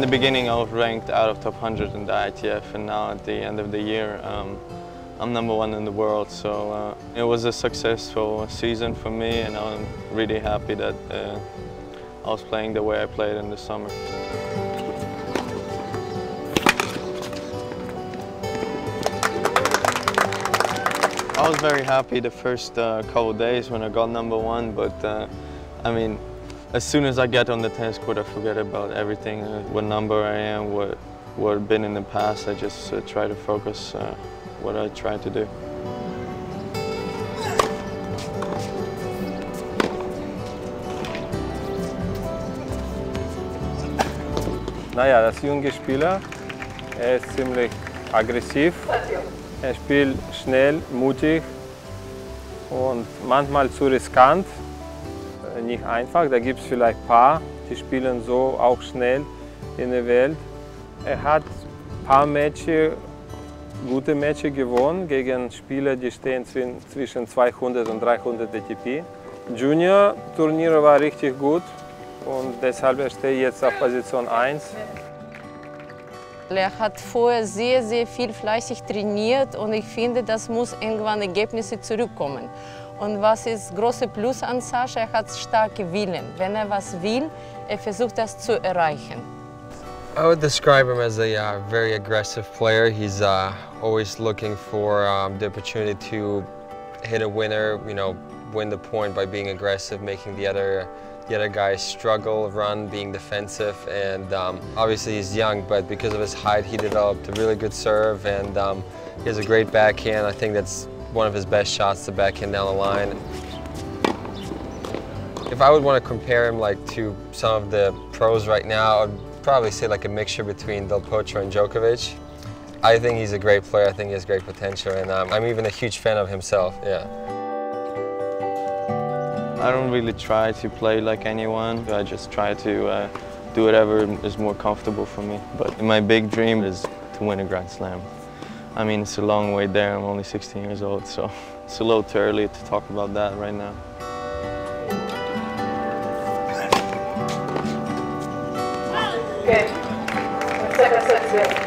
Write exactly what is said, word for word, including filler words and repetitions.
the beginning I was ranked out of top one hundred in the I T F, and now at the end of the year um, I'm number one in the world. So uh, it was a successful season for me, and I'm really happy that uh, I was playing the way I played in the summer. I was very happy the first uh, couple days when I got number one, but uh, I mean, as soon as I get on the tennis court, I forget about everything, uh, what number I am, what what I've been in the past. I just uh, try to focus uh, what I try to do. Naja, das junge Spieler, er ist ziemlich aggressiv. Er spielt schnell, mutig und manchmal zu riskant. Nicht einfach, da gibt es vielleicht ein paar, die spielen so auch schnell in der Welt. Er hat ein paar Matches, gute Matches gewonnen gegen Spieler, die stehen zwischen zweihundert und dreihundert A T P. Junior-Turniere war richtig gut und deshalb steht er jetzt auf Position eins. Er hat vorher sehr, sehr viel fleißig trainiert und ich finde, das muss irgendwann Ergebnisse zurückkommen. Und was ist große Plus an Sascha? Er hat starke Willen. Wenn er was will, er versucht das zu erreichen. I would describe him as a uh, very aggressive player. He's uh, always looking for um, the opportunity to hit a winner, you know, win the point by being aggressive, making the other the other guys struggle, run, being defensive. And um, obviously he's young, but because of his height, he developed a really good serve, and um, he has a great backhand. I think that's one of his best shots, the backhand down the line. If I would want to compare him like to some of the pros right now, I'd probably say like a mixture between Del Potro and Djokovic. I think he's a great player. I think he has great potential, and um, I'm even a huge fan of himself. Yeah. I don't really try to play like anyone. I just try to uh, do whatever is more comfortable for me. But my big dream is to win a Grand Slam. I mean, it's a long way there. I'm only sixteen years old, so it's a little too early to talk about that right now. Okay. Second set.